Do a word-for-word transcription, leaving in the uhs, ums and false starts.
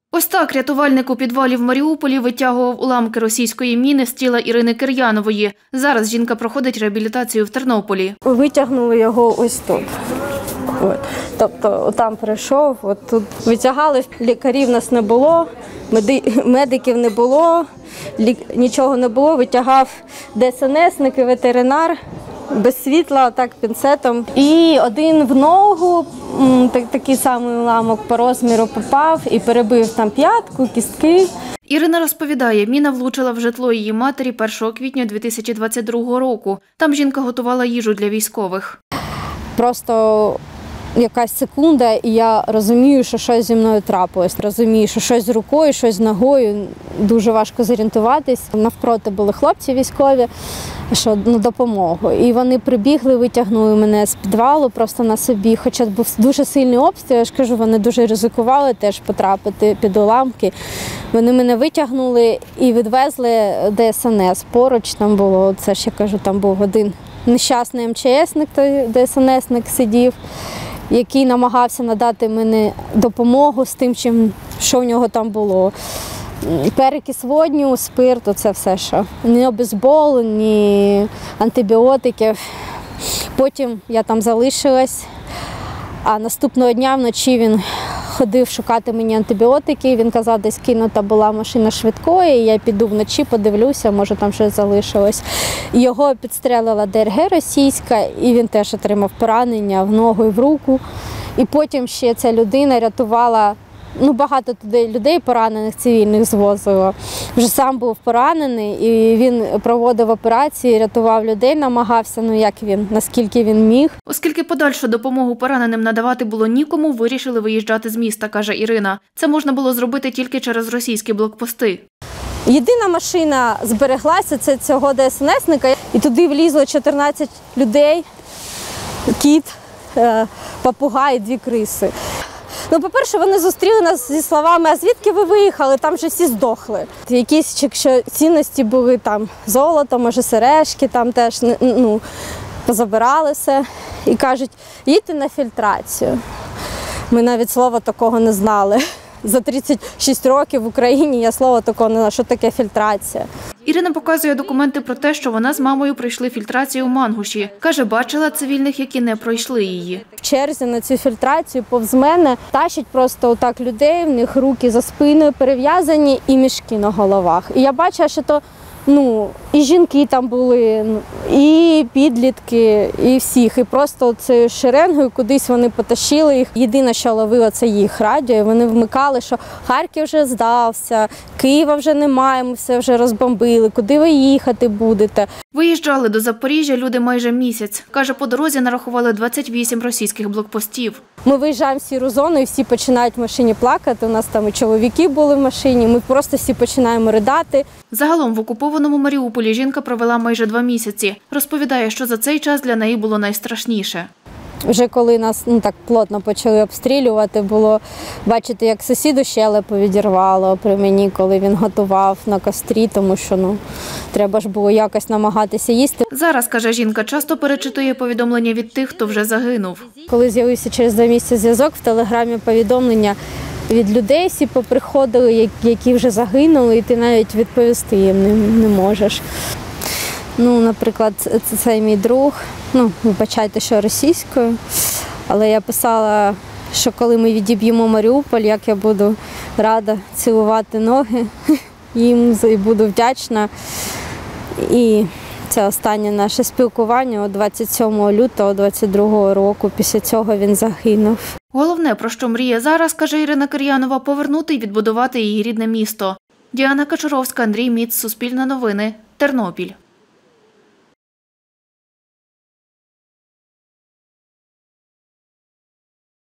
Ось так рятувальник у підвалі в Маріуполі витягував уламки російської міни з тіла Ірини Кир'янової. Зараз жінка проходить реабілітацію в Тернополі. Витягнули його ось тут. От. Тобто там прийшов, от тут витягали, лікарів нас не було, медиків не було, нічого не було, витягав ДСНСник і ветеринар. Без світла, так, пінцетом. І один в ногу, так, такий самий уламок по розміру попав і перебив там п'ятку, кістки. Ірина розповідає, міна влучила в житло її матері першого квітня дві тисячі двадцять другого року. Там жінка готувала їжу для військових. Просто якась секунда, і я розумію, що щось зі мною трапилось. Розумію, що щось з рукою, щось з ногою. Дуже важко зорієнтуватись. Навпроти були хлопці військові, що на допомогу. І вони прибігли, витягнули мене з підвалу просто на собі. Хоча був дуже сильний обстріл, я ж кажу, вони дуже ризикували теж потрапити під уламки. Вони мене витягнули і відвезли ДСНС. Поруч там було, це ж я кажу, там був один нещасний МЧСник, той ДСНСник сидів, який намагався надати мені допомогу з тим, чим, що в нього там було. Перекис водню, спирту, це все, що. Ні обезбол, ні антибіотиків. Потім я там залишилась, а наступного дня вночі він ходив шукати мені антибіотики. Він казав, десь кинута була машина швидкої, я піду вночі, подивлюся, може там щось залишилось. Його підстрелила ДРГ російська, і він теж отримав поранення в ногу і в руку. І потім ще ця людина рятувала, ну, багато туди людей поранених цивільних звозило. Вже сам був поранений, і він проводив операції, рятував людей, намагався, ну як він, наскільки він міг. Оскільки подальшу допомогу пораненим надавати було нікому, вирішили виїжджати з міста, каже Ірина. Це можна було зробити тільки через російські блокпости. Єдина машина збереглася, це цього ДСНСника, і туди влізло чотирнадцять людей, кіт, папугай, дві криси. Ну, по-перше, вони зустріли нас зі словами, а звідки ви виїхали, там же всі здохли. Якісь, якщо цінності були, там золото, може сережки, там теж, ну, позабирали все. І кажуть, їдьте на фільтрацію. Ми навіть слова такого не знали. За тридцять шість років в Україні я слова такого не знала, що таке фільтрація. Ірина показує документи про те, що вона з мамою пройшли фільтрацію у Мангуші. Каже, бачила цивільних, які не пройшли її. В черзі на цю фільтрацію повз мене тащать просто отак людей, в них руки за спиною перев'язані і мішки на головах. І я бачила, що то, ну, і жінки там були, і підлітки, і всіх. І просто цією шеренгою кудись вони потащили їх. Єдине, що ловило, це їх радіо. І вони вмикали, що Харків вже здався, Києва вже немає, ми все вже розбомбили, куди ви їхати будете. Виїжджали до Запоріжжя люди майже місяць. Каже, по дорозі нарахували двадцять вісім російських блокпостів. Ми виїжджаємо в сіру зону і всі починають в машині плакати. У нас там і чоловіки були в машині, ми просто всі починаємо ридати. Загалом в окупованому Маріуполі жінка провела майже два місяці. Розповідає, що за цей час для неї було найстрашніше. Вже коли нас, ну, так плотно почали обстрілювати, було бачити, як сусіду щелепу відірвало при мені, коли він готував на кострі, тому що, ну, треба ж було якось намагатися їсти. Зараз, каже жінка, часто перечитує повідомлення від тих, хто вже загинув. Коли з'явився через два місяці зв'язок, в Телеграмі повідомлення від людей всі поприходили, які вже загинули, і ти навіть відповісти їм не, не можеш. Ну, наприклад, це, це мій друг, ну, вибачайте, що російською, але я писала, що коли ми відіб'ємо Маріуполь, як я буду рада цілувати ноги їм і буду вдячна. І це останнє наше спілкування двадцять сьомого лютого двадцять другого року. Після цього він загинув. Головне, про що мріє зараз, каже Ірина Кир'янова, повернути і відбудувати її рідне місто. Діана Качуровська, Андрій Міц, Суспільне новини, Тернопіль.